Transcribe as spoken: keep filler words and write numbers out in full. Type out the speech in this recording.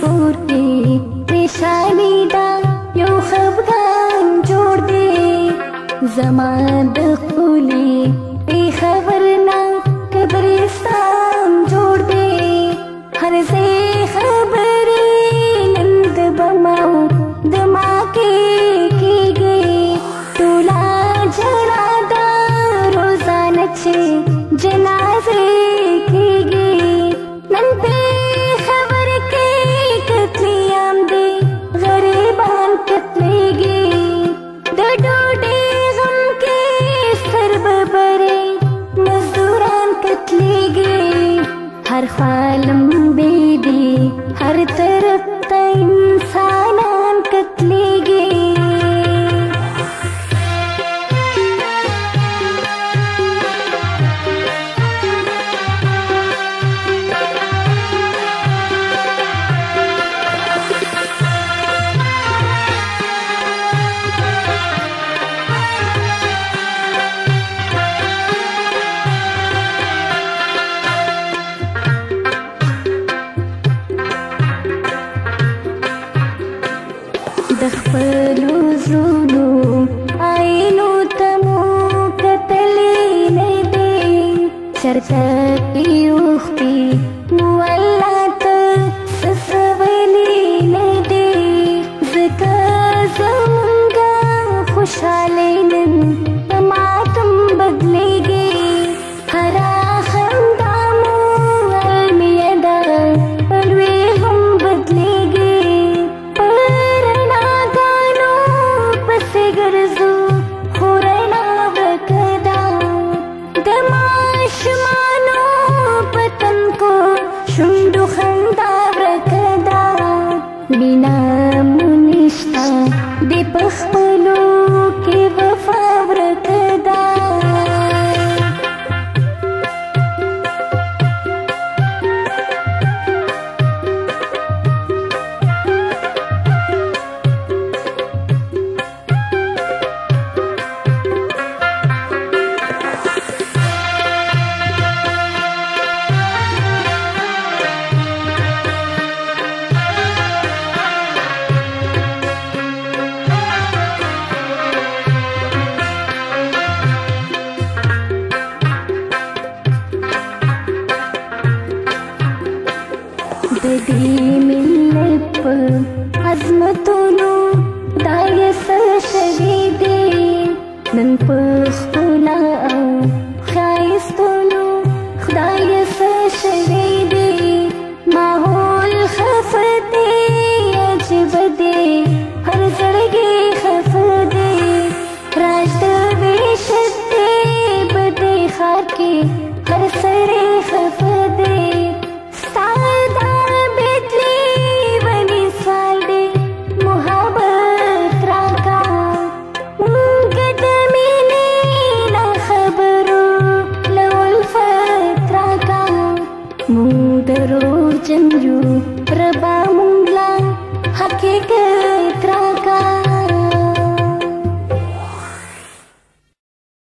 کور کې پریشانی دا یو خفګان جوړ دی زما د خپلې بې خبر نه قبرستان جوړ دی هر ځای خبرې نن د بماو د ما کې کېږي ټوله جړا دا روزانه چې جنازې کېږي نن پې خبر کې کتلیام دی غریبان کتلیږي د ډوډۍ غم کې سر ببرې مزدوران کتلیږي هر خوا لمبې دي هر طرف ته انسانان کتلیږي د خپلو زړونو آینو ته مو کتلې نه دي چرته کې اوښتې مو الله ته څه ویلي نه دي ځکه زمونږ خوشحالۍ نن په ماتم بدلېږي هره خندا مو المیه ده په لوی غم بدلېږي شونډو خندا ورکه ده مینه مو نشته د په خپلو کې وفا ورکه ده د دې ملت په عظمتونو خدای څه شوي دي نن په ښکلا او ښایستونو خدای څه شوي دي ماحول خفه دی عجیبه دی هر زړګی خفه دی راز د وحشت دی په دې ښار کې هر سړی خفه دی مونږ دروغجن یو ربا مونږ لا حقیقت